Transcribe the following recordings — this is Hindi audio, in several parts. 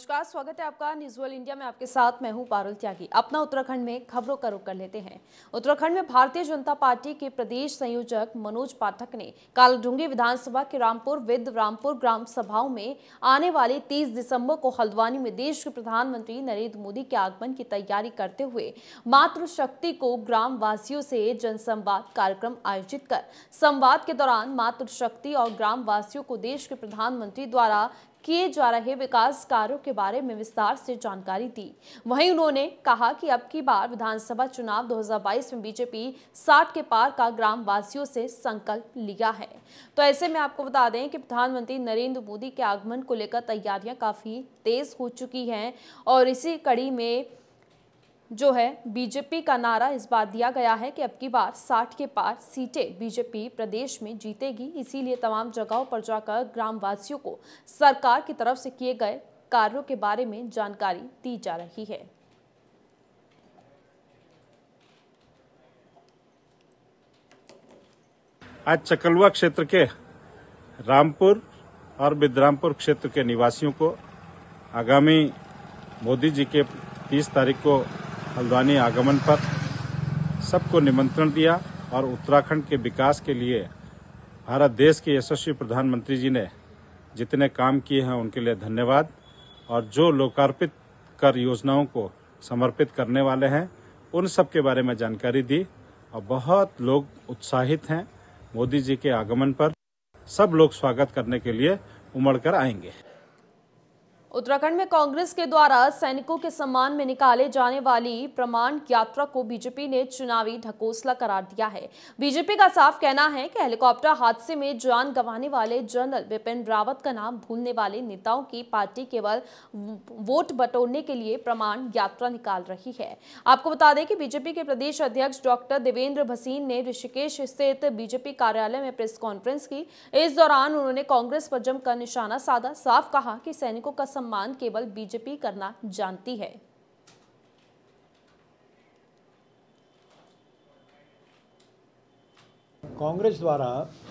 नमस्कार, स्वागत है आपका न्यूज़ वर्ल्ड इंडिया में। आपके साथ मैं हूं पारुल त्यागी। अपना उत्तराखंड में खबरों का रुख कर लेते हैं। उत्तराखंड में भारतीय जनता पार्टी के प्रदेश संयोजक मनोज पाठक ने कालाढूंगी विधानसभा के रामपुर विद रामपुर ग्राम सभाओं में आने वाले 30 दिसंबर को हल्द्वानी में देश के प्रधानमंत्री नरेंद्र मोदी के आगमन की तैयारी करते हुए मातृशक्ति को ग्राम वासियों से जनसंवाद कार्यक्रम आयोजित कर संवाद के दौरान मातृशक्ति और ग्राम वासियों को देश के प्रधानमंत्री द्वारा किए जा रहे विकास कार्यों के बारे में विस्तार से जानकारी दी। वहीं उन्होंने कहा कि अब की बार विधानसभा चुनाव 2022 में बीजेपी 60 के पार का ग्राम वासियों से संकल्प लिया है। तो ऐसे में आपको बता दें कि प्रधानमंत्री नरेंद्र मोदी के आगमन को लेकर तैयारियां काफी तेज हो चुकी हैं और इसी कड़ी में जो है बीजेपी का नारा इस बार दिया गया है कि अब की बार 60 के पार सीटें बीजेपी प्रदेश में जीतेगी। इसीलिए तमाम जगहों पर जाकर ग्राम वासियों को सरकार की तरफ से किए गए कार्यों के बारे में जानकारी दी जा रही है। आज चकलवा क्षेत्र के रामपुर और बिद्रामपुर क्षेत्र के निवासियों को आगामी मोदी जी के 30 तारीख को हल्द्वानी आगमन पर सबको निमंत्रण दिया और उत्तराखंड के विकास के लिए भारत देश के यशस्वी प्रधानमंत्री जी ने जितने काम किए हैं उनके लिए धन्यवाद और जो लोकार्पित कर योजनाओं को समर्पित करने वाले हैं उन सब के बारे में जानकारी दी और बहुत लोग उत्साहित हैं। मोदी जी के आगमन पर सब लोग स्वागत करने के लिए उमड़कर आएंगे। उत्तराखंड में कांग्रेस के द्वारा सैनिकों के सम्मान में निकाले जाने वाली प्रमाण यात्रा को बीजेपी ने चुनावी ढकोसला करार दिया है। बीजेपी का साफ कहना है कि हेलीकॉप्टर हादसे में जान गंवाने वाले जनरल बिपिन रावत का नाम भूलने वाले नेताओं की पार्टी केवल वोट बटोरने के लिए प्रमाण यात्रा निकाल रही है। आपको बता दें कि बीजेपी के प्रदेश अध्यक्ष डॉक्टर देवेंद्र भसीन ने ऋषिकेश स्थित बीजेपी कार्यालय में प्रेस कॉन्फ्रेंस की। इस दौरान उन्होंने कांग्रेस पर जमकर निशाना साधा। साफ कहा कि सैनिकों का सम्मान केवल बीजेपी करना जानती है। कांग्रेस द्वारा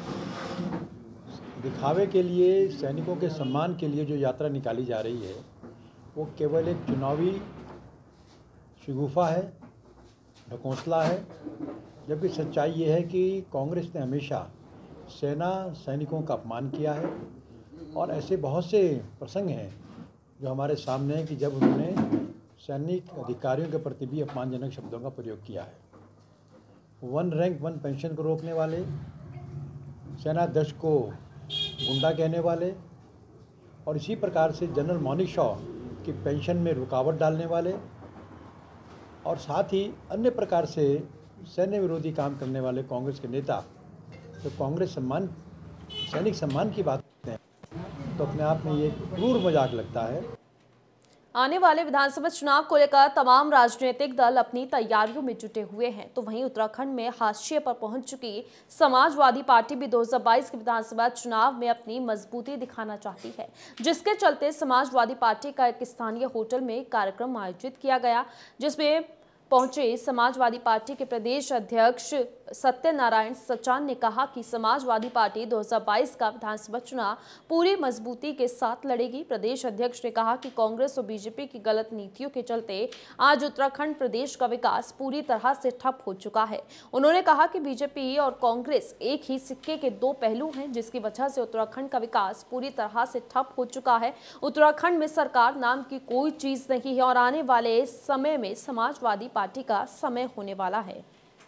दिखावे के लिए सैनिकों के सम्मान के लिए जो यात्रा निकाली जा रही है वो केवल एक चुनावी शगुफा है, ढकोसला है। जबकि सच्चाई ये है कि कांग्रेस ने हमेशा सेना सैनिकों का अपमान किया है और ऐसे बहुत से प्रसंग हैं जो हमारे सामने है कि जब उन्होंने सैनिक अधिकारियों के प्रति भी अपमानजनक शब्दों का प्रयोग किया है। वन रैंक वन पेंशन को रोकने वाले, सेनाध्यक्ष को गुंडा कहने वाले और इसी प्रकार से जनरल मानिक शॉ की पेंशन में रुकावट डालने वाले और साथ ही अन्य प्रकार से सैन्य विरोधी काम करने वाले कांग्रेस के नेता तो कांग्रेस सम्मान सैनिक सम्मान की बात करते हैं तो अपने आप में ये क्रूर मजाक लगता है। आने वाले विधानसभा चुनाव को लेकर तमाम राजनीतिक दल अपनी तैयारियों में जुटे हुए हैं। तो वहीं उत्तराखंड में हाशिए पर पहुंच चुकी समाजवादी पार्टी भी 2022 के विधानसभा चुनाव में अपनी मजबूती दिखाना चाहती है, जिसके चलते समाजवादी पार्टी का एक स्थानीय होटल में कार्यक्रम आयोजित किया गया, जिसमें पहुंचे समाजवादी पार्टी के प्रदेश अध्यक्ष सत्यनारायण सचान ने कहा कि समाजवादी पार्टी 2022 का विधानसभा चुनाव पूरी मजबूती के साथ लड़ेगी। प्रदेश अध्यक्ष ने कहा कि कांग्रेस और बीजेपी की गलत नीतियों के चलते आज उत्तराखंड प्रदेश का विकास पूरी तरह से ठप हो चुका है। उन्होंने कहा कि बीजेपी और कांग्रेस एक ही सिक्के के दो पहलू हैं, जिसकी वजह से उत्तराखंड का विकास पूरी तरह से ठप हो चुका है। उत्तराखंड में सरकार नाम की कोई चीज नहीं है और आने वाले समय में समाजवादी पार्टी का समय होने वाला है।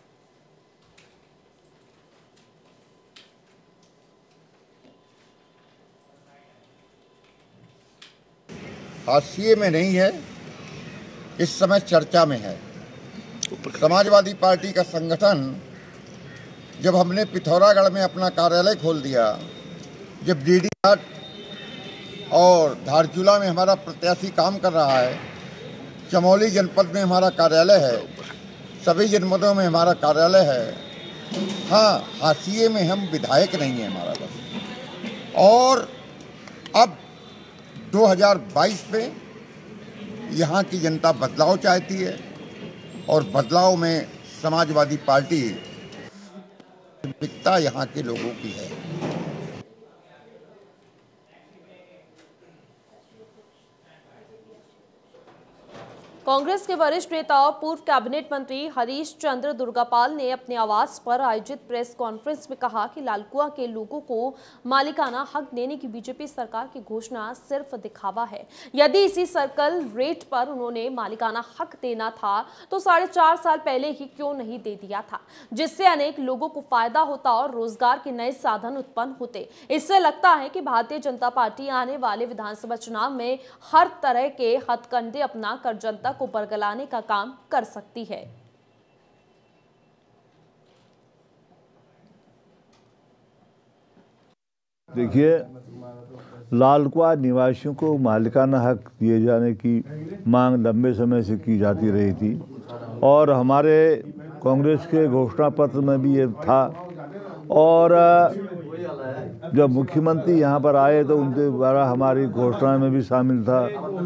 हाशिए में नहीं है, इस समय चर्चा में है। समाजवादी पार्टी का संगठन जब हमने पिथौरागढ़ में अपना कार्यालय खोल दिया, जब डीडी घाट और धारचूला में हमारा प्रत्याशी काम कर रहा है, चमोली जनपद में हमारा कार्यालय है, सभी जनपदों में हमारा कार्यालय है। हाँ, हाशिए में हम विधायक नहीं है हमारा बस। और अब 2022 में यहाँ की जनता बदलाव चाहती है और बदलाव में समाजवादी पार्टी प्राथमिकता यहाँ के लोगों की है। कांग्रेस के वरिष्ठ नेता और पूर्व कैबिनेट मंत्री हरीश चंद्र दुर्गापाल ने अपने आवास पर आयोजित प्रेस कॉन्फ्रेंस में कहा कि लालकुआं के लोगों को मालिकाना हक देने की बीजेपी सरकार की घोषणा सिर्फ दिखावा है। यदि इसी सर्कल रेट पर उन्होंने मालिकाना हक देना था तो 4.5 साल पहले ही क्यों नहीं दे दिया था, जिससे अनेक लोगों को फायदा होता और रोजगार के नए साधन उत्पन्न होते। इससे लगता है कि भारतीय जनता पार्टी आने वाले विधानसभा चुनाव में हर तरह के हथकंडे अपनाकर जनता को बरगलाने का काम कर सकती है। देखिए, लालकुआं निवासियों को मालिकाना हक दिए जाने की मांग लंबे समय से की जाती रही थी और हमारे कांग्रेस के घोषणा पत्र में भी ये था। और जब मुख्यमंत्री यहाँ पर आए तो उनके द्वारा हमारी घोषणा में भी शामिल था।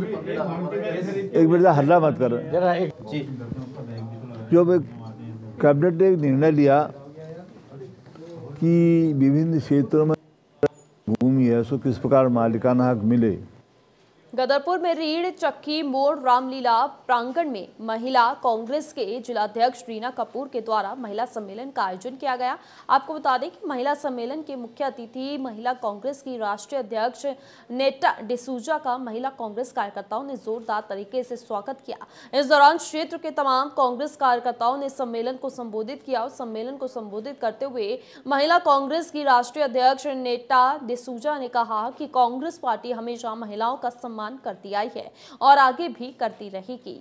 एक बेटा हल्ला मत कर। जब कैबिनेट ने एक निर्णय लिया कि विभिन्न क्षेत्रों में भूमि है उसको किस प्रकार मालिकाना हक मिले। गदरपुर में रीढ़ चक्की मोड़ रामलीला प्रांगण में महिला कांग्रेस के जिलाध्यक्ष रीना कपूर के द्वारा महिला सम्मेलन का आयोजन किया गया। आपको बता दें कि महिला सम्मेलन के मुख्य अतिथि महिला कांग्रेस की राष्ट्रीय अध्यक्ष नेटा डिसूजा का महिला कांग्रेस कार्यकर्ताओं ने जोरदार तरीके से स्वागत किया। इस दौरान क्षेत्र के तमाम कांग्रेस कार्यकर्ताओं ने सम्मेलन को संबोधित किया और सम्मेलन को संबोधित करते हुए महिला कांग्रेस की राष्ट्रीय अध्यक्ष नेटा डिसूजा ने कहा कि कांग्रेस पार्टी हमेशा महिलाओं का सम्मान करती आई है और आगे भी करती रहेगी।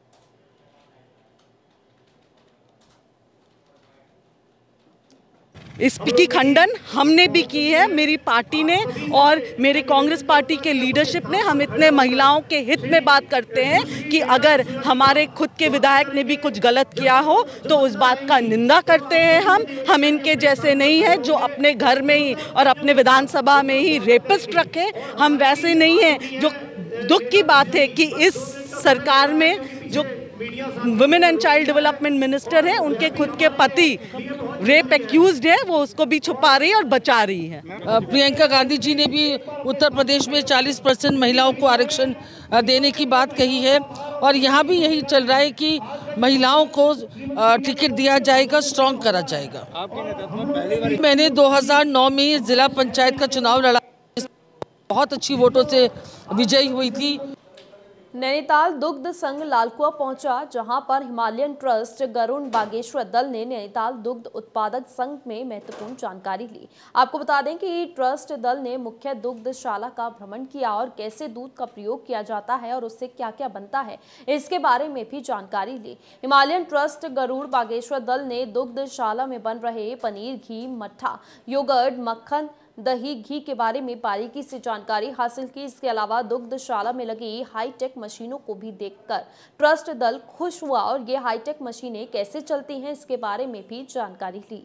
इसकी खंडन हमने भी की है, मेरी पार्टी ने और मेरे कांग्रेस पार्टी के लीडरशिप ने। हम इतने महिलाओं के हित में बात करते हैं कि अगर हमारे खुद के विधायक ने भी कुछ गलत किया हो तो उस बात का निंदा करते हैं। हम इनके जैसे नहीं हैं जो अपने घर में ही और अपने विधानसभा में ही रेपिस्ट रखें। हम वैसे नहीं हैं। जो दुख की बात है कि इस सरकार में जो women and child development minister है उनके खुद के पति रेप एक्यूज्ड है, वो उसको भी छुपा रही है और बचा रही है। प्रियंका गांधी जी ने भी उत्तर प्रदेश में 40% महिलाओं को आरक्षण देने की बात कही है और यहाँ भी यही चल रहा है कि महिलाओं को टिकट दिया जाएगा, स्ट्रॉन्ग करा जाएगा। मैंने 2009 में जिला पंचायत का चुनाव लड़ा, बहुत अच्छी वोटों से विजयी हुई थी। नैनीताल दुग्ध संघ लालकुआं पहुंचा, जहां पर हिमालयन ट्रस्ट गरुड़ बागेश्वर दल ने नैनीताल दुग्ध उत्पादक संघ में महत्वपूर्ण जानकारी ली। आपको बता दें कि ट्रस्ट दल ने मुख्य दुग्धशाला का भ्रमण किया और कैसे दूध का प्रयोग किया जाता है और उससे क्या क्या बनता है इसके बारे में भी जानकारी ली। हिमालयन ट्रस्ट गरुड़ बागेश्वर दल ने दुग्धशाला में बन रहे पनीर, घी, मट्ठा, योगर्ट, मक्खन, दही, घी के बारे में बारीकी से जानकारी हासिल की। इसके अलावा दुग्धशाला में लगी हाईटेक मशीनों को भी देखकर ट्रस्ट दल खुश हुआ और ये हाईटेक मशीनें कैसे चलती हैं इसके बारे में भी जानकारी ली।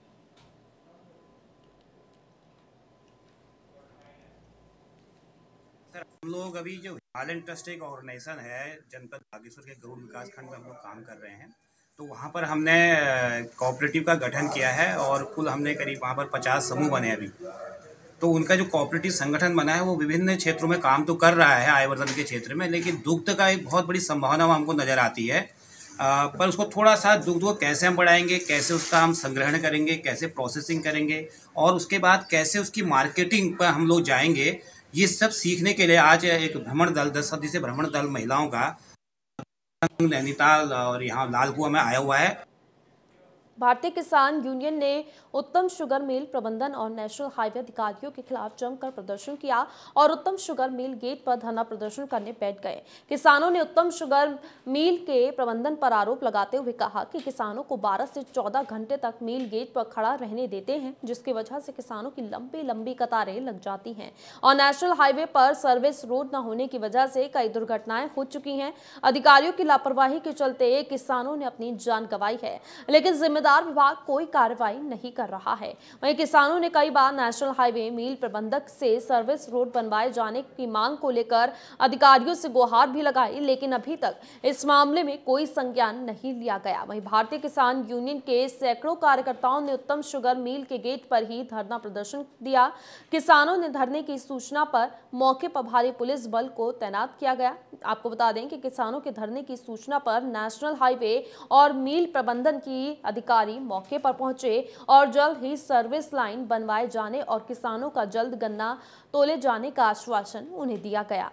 हम लोग अभी जो हिमालयन ट्रस्ट एक ऑर्गेनाइजेशन है जनपद बागेश्वर के गरुड़ विकास खंड में हम लोग काम कर रहे हैं, तो वहाँ पर हमने कोऑपरेटिव का गठन किया है और कुल हमने करीब वहाँ पर 50 समूह बने अभी। तो उनका जो कोऑपरेटिव संगठन बना है वो विभिन्न क्षेत्रों में काम तो कर रहा है आयवर्धन के क्षेत्र में, लेकिन दुग्ध का एक बहुत बड़ी संभावना हमको नज़र आती है। पर उसको थोड़ा सा दुग्ध को कैसे हम बढ़ाएंगे, कैसे उसका हम संग्रहण करेंगे, कैसे प्रोसेसिंग करेंगे और उसके बाद कैसे उसकी मार्केटिंग पर हम लोग जाएंगे, ये सब सीखने के लिए आज एक भ्रमण दल 10 सदस्यीय भ्रमण दल महिलाओं का नैनीताल और यहाँ लालकुआं में आया हुआ है। भारतीय किसान यूनियन ने उत्तम शुगर मिल प्रबंधन और नेशनल हाईवे अधिकारियों के खिलाफ जमकर प्रदर्शन किया और उत्तम शुगर मिल गेट पर धरना प्रदर्शन करने बैठ गए। किसानों ने उत्तम शुगर मिल के प्रबंधन पर आरोप लगाते हुए कहा कि किसानों को 12 से 14 घंटे तक मिल गेट पर खड़ा रहने देते हैं, जिसकी वजह से किसानों की लंबी लंबी कतारें लग जाती हैं और नेशनल हाईवे पर सर्विस रोड न होने की वजह से कई दुर्घटनाएं हो चुकी हैं। अधिकारियों की लापरवाही के चलते किसानों ने अपनी जान गंवाई है, लेकिन जिम्मेदार ठेकेदार विभाग कोई कार्रवाई नहीं कर रहा है। वहीं किसानों ने कई बार नेशनल हाईवे मिल प्रबंधक से सर्विस रोड बनवाए जाने की मांग को लेकर अधिकारियों से गुहार भी लगाई, लेकिन अभी तक इस मामले में कोई संज्ञान नहीं लिया गया। वहीं भारतीय किसान यूनियन के सैकड़ों कार्यकर्ताओं ने उत्तम शुगर मिल के गेट पर ही धरना प्रदर्शन दिया। किसानों ने धरने की सूचना पर मौके पर भारी पुलिस बल को तैनात किया गया। आपको बता दें कि किसानों के धरने की सूचना पर नेशनल हाईवे और मिल प्रबंधन की अधिकारी मौके पर पहुंचे और जल्द ही सर्विस लाइन बनवाए जाने और किसानों का जल्द गन्ना तोले जाने का आश्वासन उन्हें दिया गया।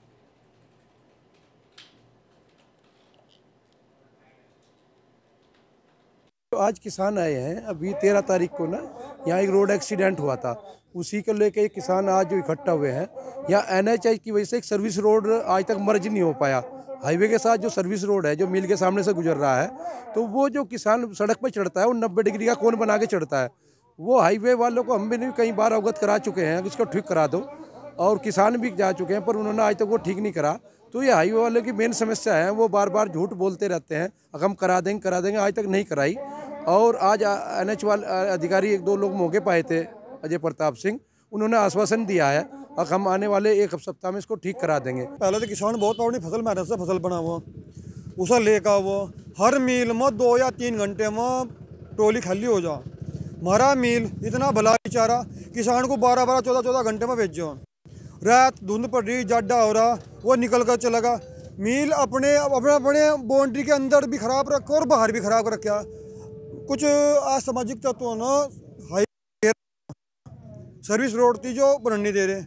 तो आज किसान आए हैं, अभी 13 तारीख को ना यहाँ एक रोड एक्सीडेंट हुआ था, उसी को लेके किसान आज जो इकट्ठा हुए हैं। यहाँ NHI की वजह से एक सर्विस रोड आज तक मर्ज नहीं हो पाया। हाईवे के साथ जो सर्विस रोड है जो मिल के सामने से गुजर रहा है, तो वो जो किसान सड़क पर चढ़ता है वो 90 डिग्री का कोण बना के चढ़ता है। वो हाईवे वालों को हम भी कई बार अवगत करा चुके हैं कि इसको ठीक करा दो, और किसान भी जा चुके हैं, पर उन्होंने आज तक वो ठीक नहीं करा। तो ये हाईवे वालों की मेन समस्या है, वो बार बार झूठ बोलते रहते हैं, हम करा देंगे, आज तक नहीं कराई। और आज NH वाले अधिकारी 1-2 लोग मौके पाए थे, अजय प्रताप सिंह, उन्होंने आश्वासन दिया है और हम आने वाले 1 सप्ताह में इसको ठीक करा देंगे। पहले तो किसान बहुत अपनी फसल मेहनत से फसल बना हुआ, उसे लेकर वो हर मील में 2 या 3 घंटे में ट्रॉली खाली हो जा। हमारा मील इतना भला बेचारा किसान को 12-12, 14-14 घंटे में भेज जाओ। रात धुंध पड़ रही, जाडा हो रहा, वो निकल कर चलेगा। मील अपने बाउंड्री के अंदर भी खराब रखा और बाहर भी खराब रखा। कुछ असामाजिक तत्वों ने हाई सर्विस रोड थी जो बनने दे रहे।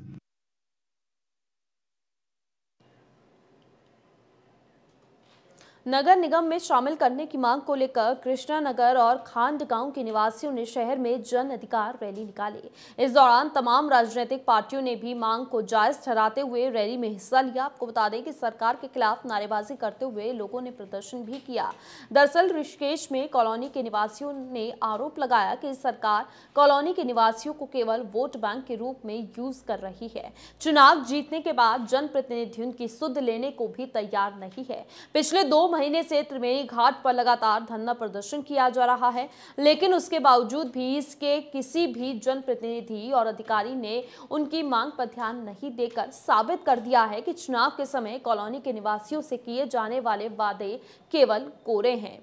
नगर निगम में शामिल करने की मांग को लेकर कृष्णा नगर और खांड गांव के निवासियों ने शहर में जन अधिकार रैली निकाली। इस दौरान तमाम राजनीतिक पार्टियों ने भी मांग को जायज ठहराते हुए रैली में हिस्सा लिया। आपको बता दें कि सरकार के खिलाफ नारेबाजी करते हुए लोगों ने प्रदर्शन भी किया। दरअसल ऋषिकेश में कॉलोनी के निवासियों ने आरोप लगाया कि सरकार कॉलोनी के निवासियों को केवल वोट बैंक के रूप में यूज कर रही है। चुनाव जीतने के बाद जनप्रतिनिधियों की सुध लेने को भी तैयार नहीं है। पिछले 2 महीने से त्रिवेणी घाट पर लगातार धरना प्रदर्शन किया जा रहा है, लेकिन उसके बावजूद भी इसके किसी भी जनप्रतिनिधि और अधिकारी ने उनकी मांग पर ध्यान नहीं देकर साबित कर दिया है कि चुनाव के समय कॉलोनी के निवासियों से किए जाने वाले वादे केवल कोरे हैं।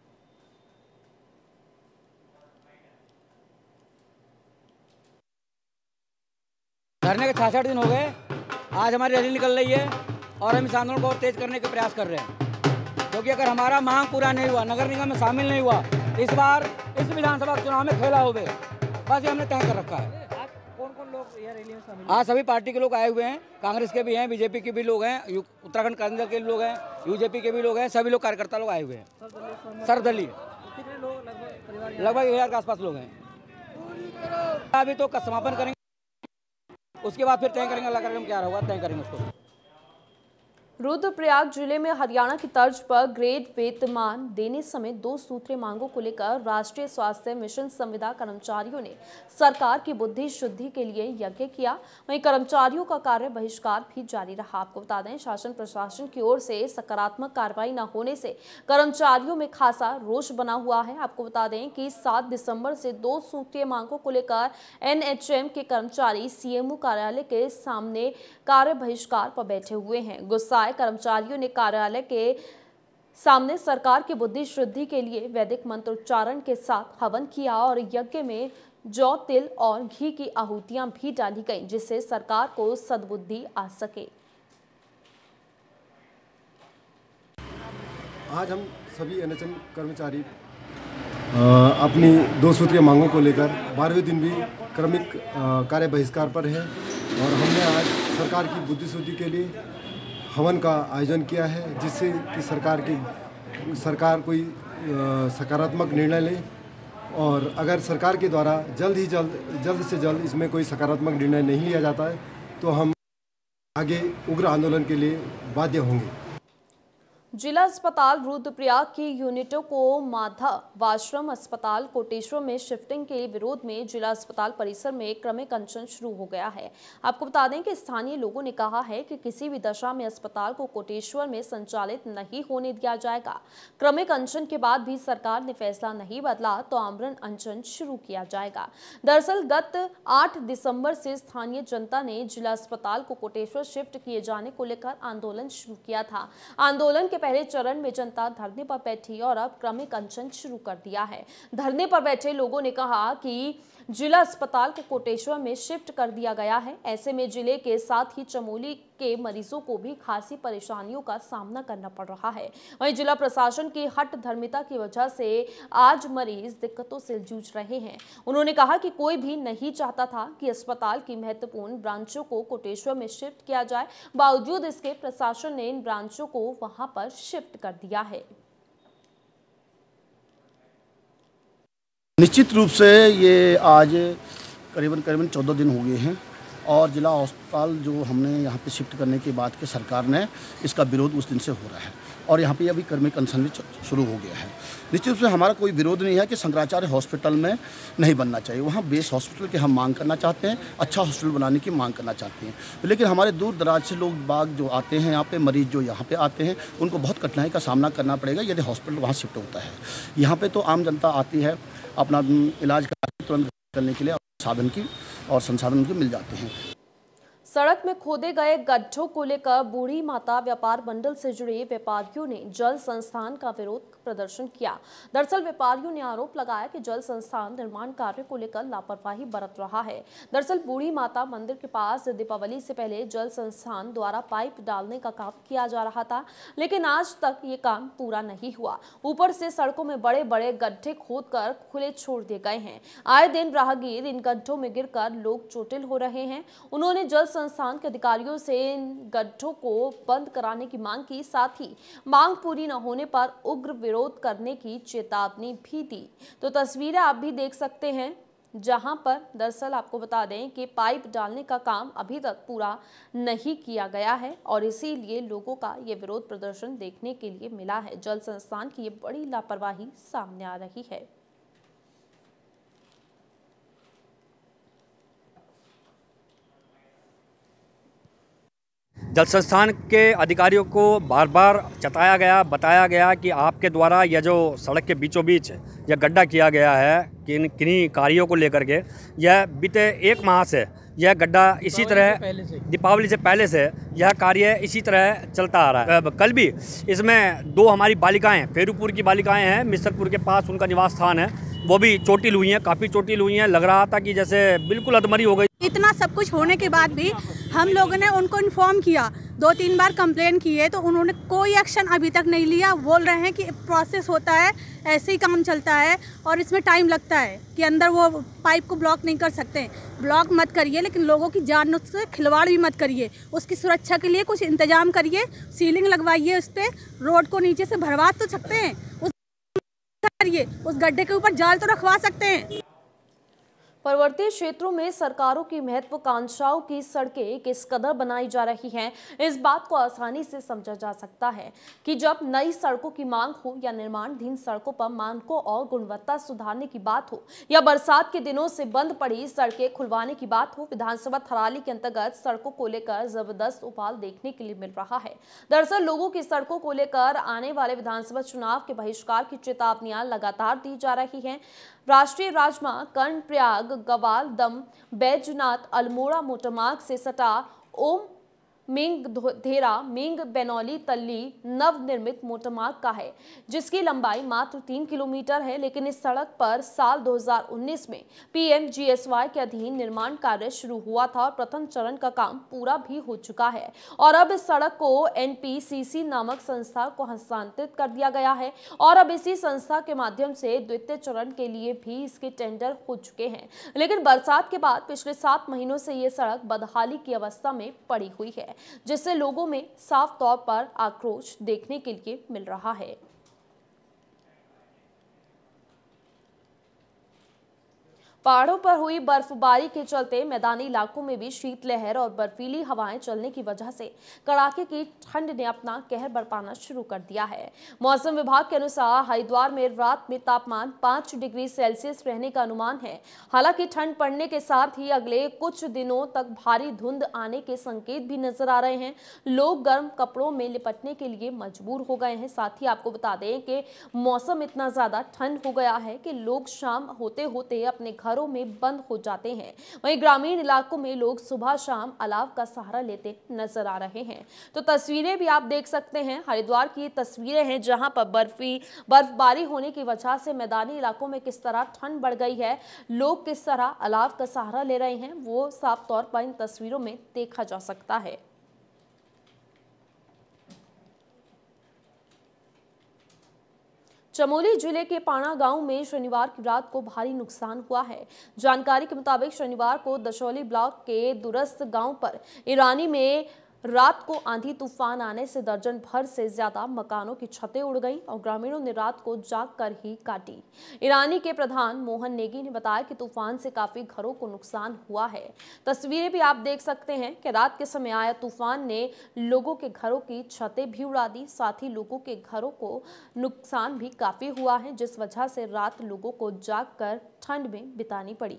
धरने के 66 दिन हो गए, आज हमारी रैली निकल रही है और हम इस आंदोलन को और तेज करने के प्रयास कर रहे हैं, क्योंकि अगर हमारा मांग पूरा नहीं हुआ, नगर निगम में शामिल नहीं हुआ, इस बार इस विधानसभा चुनाव में खेला होगा, बस ये हमने तय कर रखा है। कौन लोग ये रैली में शामिल? आज सभी पार्टी के लोग आए हुए हैं, कांग्रेस के भी हैं, बीजेपी के भी लोग हैं, उत्तराखंड कांग्रेस के लोग हैं, UJP के भी लोग हैं, सभी लोग कार्यकर्ता लोग आए हुए हैं। सर्वदलीय लगभग 1000 के आसपास लोग हैं। अभी तो समापन करेंगे, उसके बाद फिर तय करेंगे, अल्लाह कार्यक्रम क्या होगा तय करेंगे उसको। रुद्रप्रयाग जिले में हरियाणा की तर्ज पर ग्रेड वेतनमान देने समेत 2 सूत्रीय मांगों को लेकर राष्ट्रीय स्वास्थ्य मिशन संविदा कर्मचारियों ने सरकार की बुद्धि शुद्धि के लिए यज्ञ किया। वहीं कर्मचारियों का कार्य बहिष्कार भी जारी रहा। आपको बता दें, शासन प्रशासन की ओर से सकारात्मक कार्रवाई न होने से कर्मचारियों में खासा रोष बना हुआ है। आपको बता दें कि 7 दिसंबर से 2 सूत्रीय मांगों को लेकर NHM के कर्मचारी CMO कार्यालय के सामने कार्य बहिष्कार पर बैठे हुए हैं। गुस्सा कर्मचारियों ने कार्यालय के सामने सरकार की बुद्धि शुद्धि के लिए वैदिक मंत्रोच्चारण के साथ हवन किया और यज्ञ में जौ, तिल और घी की आहुतियां भी डाली गईं, जिससे सरकार को सद्बुद्धि आ सके। आज हम सभी NHM कर्मचारी अपनी 2 सूत्रीय मांगों को लेकर 12वें दिन भी क्रमिक कार्य बहिष्कार पर है और हमने आज सरकार की बुद्धि शुद्धि के लिए हवन का आयोजन किया है, जिससे कि सरकार कोई सकारात्मक निर्णय ले और अगर सरकार के द्वारा जल्द से जल्द इसमें कोई सकारात्मक निर्णय नहीं लिया जाता है तो हम आगे उग्र आंदोलन के लिए बाध्य होंगे। जिला अस्पताल रुद्रप्रयाग की यूनिटों को माधवाश्रम अस्पताल कोटेश्वर में शिफ्टिंग के विरोध में जिला अस्पताल परिसर में क्रमिक अनशन शुरू हो गया है। आपको बता दें कि स्थानीय लोगों ने कहा है कि किसी भी दशा में अस्पताल को कोटेश्वर में संचालित नहीं होने दिया जाएगा। क्रमिक अनशन के बाद भी सरकार ने फैसला नहीं बदला तो आमरण अनशन शुरू किया जाएगा। दरअसल गत 8 दिसंबर से स्थानीय जनता ने जिला अस्पताल को कोटेश्वर शिफ्ट किए जाने को लेकर आंदोलन शुरू किया था। आंदोलन के पहले चरण में जनता धरने पर बैठी और अब क्रमिक अनशन शुरू कर दिया है। धरने पर बैठे लोगों ने कहा कि जिला अस्पताल को कोटेश्वर में शिफ्ट कर दिया गया है। ऐसे में जिले के साथ ही चमोली के मरीजों को भी खासी परेशानियों का सामना करना पड़ रहा है। वहीं जिला प्रशासन की हट धर्मिता की वजह से आज मरीज दिक्कतों से जूझ रहे हैं। उन्होंने कहा कि कोई भी नहीं चाहता था कि अस्पताल की महत्वपूर्ण ब्रांचों को कोटेश्वर में शिफ्ट किया जाए, बावजूद इसके प्रशासन ने इन ब्रांचों को वहां पर शिफ्ट कर दिया है। निश्चित रूप से ये आज करीबन 14 दिन हो गए हैं और जिला अस्पताल जो हमने यहाँ पे शिफ्ट करने के बाद के सरकार ने इसका विरोध उस दिन से हो रहा है और यहाँ पे अभी क्रमिक अनशन भी शुरू हो गया है। निश्चित रूप से हमारा कोई विरोध नहीं है कि शंकराचार्य हॉस्पिटल में नहीं बनना चाहिए, वहाँ बेस हॉस्पिटल की हम मांग करना चाहते हैं, अच्छा हॉस्पिटल बनाने की मांग करना चाहते हैं। लेकिन हमारे दूर दराज से लोग बाग जो आते हैं यहाँ पे, मरीज जो यहाँ पे आते हैं, उनको बहुत कठिनाई का सामना करना पड़ेगा यदि हॉस्पिटल वहाँ शिफ्ट होता है। यहाँ पर तो आम जनता आती है अपना इलाज तुरंत करने के लिए साधन की और संसाधन उनको मिल जाते हैं। सड़क में खोदे गए गड्ढों को लेकर बूढ़ी माता व्यापार मंडल से जुड़े व्यापारियों ने जल संस्थान का विरोध प्रदर्शन किया। दरअसल व्यापारियों ने आरोप लगाया कि जल संस्थान निर्माण कार्य को लेकर लापरवाही बरत रहा है। दरअसल बूढ़ी माता मंदिर के पास दीपावली से पहले जल संस्थान द्वारा पाइप डालने का काम किया जा रहा था, लेकिन आज तक ये काम पूरा नहीं हुआ। ऊपर से सड़कों में बड़े बड़े गड्ढे खोदकर खुले छोड़ दिए गए हैं। आए दिन राहगीर इन गड्ढों में गिरकर लोग चोटिल हो रहे हैं। उन्होंने जल संस्थान के अधिकारियों से इन गड्ढों को बंद कराने की मांग की, साथ ही मांग पूरी न होने पर उग्र विरोध करने की चेतावनी भी दी। तो तस्वीरें आप भी देख सकते हैं, जहां पर दरअसल आपको बता दें कि पाइप डालने का काम अभी तक पूरा नहीं किया गया है और इसीलिए लोगों का ये विरोध प्रदर्शन देखने के लिए मिला है। जल संस्थान की ये बड़ी लापरवाही सामने आ रही है। जल संस्थान के अधिकारियों को बार बार बताया गया कि आपके द्वारा यह जो सड़क के बीचों बीच यह गड्ढा किया गया है किन्हीं कार्यों को लेकर के, यह बीते 1 माह से यह गड्ढा इसी तरह दीपावली से पहले से यह कार्य इसी तरह चलता आ रहा है। कल भी इसमें 2 हमारी बालिकाएं, फेरूपुर की बालिकाएं हैं, मिसरपुर के पास उनका निवास स्थान है, वो भी चोटिल हुई हैं, काफ़ी चोटिल हुई हैं। लग रहा था कि जैसे बिल्कुल अधमरी हो गई। इतना सब कुछ होने के बाद भी हम लोगों ने उनको इन्फॉर्म किया, 2-3 बार कंप्लेन किए तो उन्होंने कोई एक्शन अभी तक नहीं लिया। बोल रहे हैं कि प्रोसेस होता है, ऐसे ही काम चलता है और इसमें टाइम लगता है कि अंदर वो पाइप को ब्लॉक नहीं कर सकते। ब्लॉक मत करिए, लेकिन लोगों की जान से खिलवाड़ भी मत करिए। उसकी सुरक्षा के लिए कुछ इंतजाम करिए, सीलिंग लगवाइए, उस पर रोड को नीचे से भरवा तो सकते हैं, उस गड्ढे के ऊपर जाल तो रखवा सकते हैं। पर्वतीय क्षेत्रों में सरकारों की महत्वाकांक्षाओं की सड़कें किस कदर बनाई जा रही हैं, इस बात को आसानी से समझा जा सकता है कि जब नई सड़कों की मांग हो या निर्माणाधीन सड़कों पर मानकों और गुणवत्ता सुधारने की बात हो या बरसात के दिनों से बंद पड़ी सड़कें खुलवाने की बात हो, विधानसभा थराली के अंतर्गत सड़कों को लेकर जबरदस्त उफाल देखने के लिए मिल रहा है। दरअसल लोगों की सड़कों को लेकर आने वाले विधानसभा चुनाव के बहिष्कार की चेतावनियां लगातार दी जा रही हैं। राष्ट्रीय राजमार्ग कर्णप्रयाग गवालदम बैजनाथ अल्मोड़ा मोटरमार्ग से सटा ओम मिंग धेरा मिंग बेनौली तल्ली नवनिर्मित मोटरमार्ग का है, जिसकी लंबाई मात्र 3 किलोमीटर है। लेकिन इस सड़क पर साल 2019 में PMGSY के अधीन निर्माण कार्य शुरू हुआ था और प्रथम चरण का काम पूरा भी हो चुका है और अब इस सड़क को NPCC नामक संस्था को हस्तांतरित कर दिया गया है और अब इसी संस्था के माध्यम से द्वितीय चरण के लिए भी इसके टेंडर हो चुके हैं। लेकिन बरसात के बाद पिछले 7 महीनों से ये सड़क बदहाली की अवस्था में पड़ी हुई है, जिससे लोगों में साफ तौर पर आक्रोश देखने के लिए मिल रहा है। पहाड़ों पर हुई बर्फबारी के चलते मैदानी इलाकों में भी शीतलहर और बर्फीली हवाएं चलने की वजह से कड़ाके की ठंड ने अपना कहर बरपाना शुरू कर दिया है। मौसम विभाग के अनुसार हरिद्वार में रात में तापमान 5 डिग्री सेल्सियस रहने का अनुमान है। हालांकि ठंड पड़ने के साथ ही अगले कुछ दिनों तक भारी धुंध आने के संकेत भी नजर आ रहे हैं। लोग गर्म कपड़ों में लिपटने के लिए मजबूर हो गए हैं। साथ ही आपको बता दें कि मौसम इतना ज्यादा ठंड हो गया है कि लोग शाम होते होते अपने घरों में बंद हो जाते हैं। वहीं ग्रामीण इलाकों में लोग सुबह शाम अलाव का सहारा लेते नजर आ रहे हैं। तो तस्वीरें भी आप देख सकते हैं, हरिद्वार की तस्वीरें हैं जहां पर बर्फबारी होने की वजह से मैदानी इलाकों में किस तरह ठंड बढ़ गई है, लोग किस तरह अलाव का सहारा ले रहे हैं, वो साफ तौर पर इन तस्वीरों में देखा जा सकता है। चमोली जिले के पाणा गांव में शनिवार की रात को भारी नुकसान हुआ है। जानकारी के मुताबिक शनिवार को दशौली ब्लॉक के दूरस्थ गांव पर ईरानी में रात को आंधी तूफान आने से दर्जन भर से ज्यादा मकानों की छतें उड़ गईं और ग्रामीणों ने रात को जागकर ही काटी। ईरानी के प्रधान मोहन नेगी ने बताया कि तूफान से काफी घरों को नुकसान हुआ है। तस्वीरें भी आप देख सकते हैं कि रात के समय आया तूफान ने लोगों के घरों की छतें भी उड़ा दी। साथ ही लोगों के घरों को नुकसान भी काफी हुआ है, जिस वजह से रात लोगों को जागकर ठंड में बितानी पड़ी।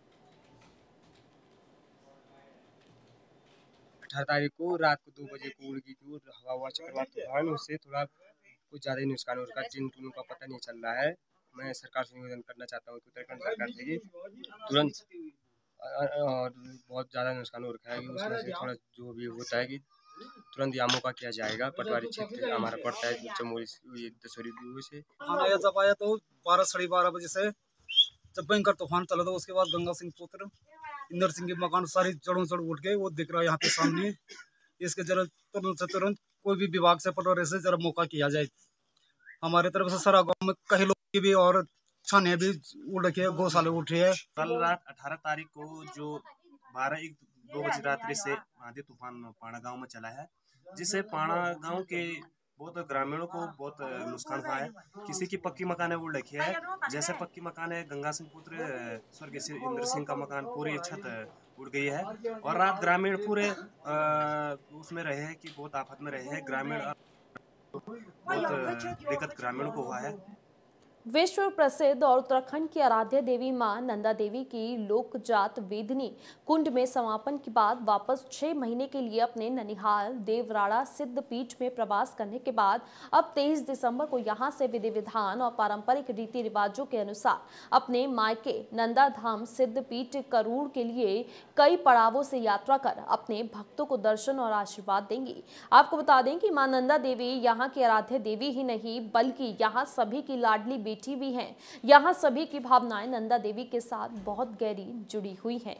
18 तारीख को रात को 2 बजे को उड़ गई थी और हवा चक्रवात तूफान, उससे थोड़ा कुछ ज़्यादा ही नुकसान हो रहा है। जिन टूनों का पता नहीं चल रहा है। मैं सरकार से निवेदन करना चाहता हूँ कि उत्तराखंड सरकार से कि तुरंत और बहुत ज़्यादा नुकसान हो रखा है कि उसमें से थोड़ा जो भी होता है कि तुरंत यहाँ मौका किया जाएगा। पटवारी क्षेत्र हमारा पड़ता है चमोली दशहरी से। खाना जब आया तो 12 साढ़े 12 बजे से जब भयंकर तूफान चला था, उसके बाद गंगा सिंह पुत्र इंदर सिंह के मकान सारी जड़ों चढ़ उठ गए। वो दिख रहा है यहाँ पे सामने। इसके जरा तुरंत से तुरंत कोई भी विभाग से पटवारी से जरा मौका किया जाए। हमारे तरफ से सारा गांव में कई लोग की भी और छाने भी उड़ रखे हैं, गौशाले उठ रहे हैं। कल रात 18 तारीख को जो 12-1-2 बजे रात्रि से आंधी तूफान पाणा गांव में चला है, जिससे पाणा गांव के बहुत ग्रामीणों को बहुत नुकसान हुआ है। किसी की पक्की मकान उड़ रखी है, जैसे पक्की मकान है गंगा सिंह पुत्र स्वर्गीय इंद्र सिंह का मकान पूरी छत उड़ गई है और रात ग्रामीण पूरे उसमें रहे हैं कि बहुत आफत में रहे हैं। ग्रामीण बहुत दिक्कत ग्रामीणों को हुआ है। विश्व प्रसिद्ध और उत्तराखंड की आराध्य देवी मां नंदा देवी की लोकजात वेदनी कुंड में समापन के बाद वापस 6 महीने के लिए अपने ननिहाल देवराड़ा सिद्ध पीठ में प्रवास करने के बाद अब 23 दिसंबर को यहां से विधि विधान और पारंपरिक रीति रिवाजों के अनुसार अपने मायके नंदा धाम सिद्ध पीठ करूड़ के लिए कई पड़ावों से यात्रा कर अपने भक्तों को दर्शन और आशीर्वाद देंगी। आपको बता दें कि मां नंदा देवी यहाँ की आराध्य देवी ही नहीं बल्कि यहाँ सभी की लाडली बेटी भी हैं। यहाँ सभी की भावनाएं नंदा देवी के साथ बहुत गहरी जुड़ी हुई हैं।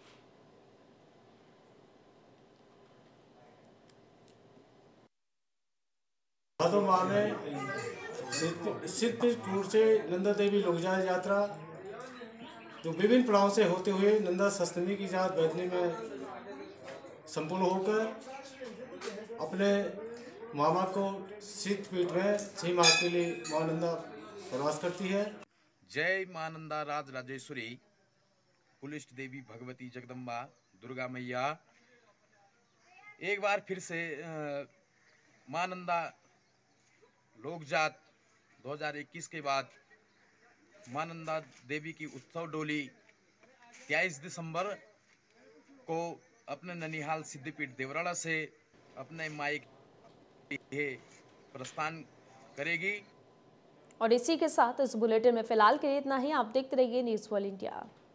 भादो माह में सिद्धपुर से नंदा देवी लोकजात यात्रा जो विभिन्न पड़ाव से होते हुए नंदा सप्तमी की रात बैठने में संपूर्ण होकर अपने मामा को सिद्ध पीठ में 6 माह के लिए मां नंदा प्रवास करती है। जय मां नंदा राज राजेश्वरी कुलिष्ट देवी भगवती जगदम्बा दुर्गा मैया। एक बार फिर से मां नंदा लोकजात 2021 के बाद मां नंदा देवी की उत्सव डोली 23 दिसंबर को अपने ननिहाल सिद्धपीठ देवराड़ा से अपने मायके प्रस्थान करेगी। और इसी के साथ इस बुलेटिन में फिलहाल के लिए इतना ही। आप देखते रहिए न्यूज़ वर्ल्ड इंडिया।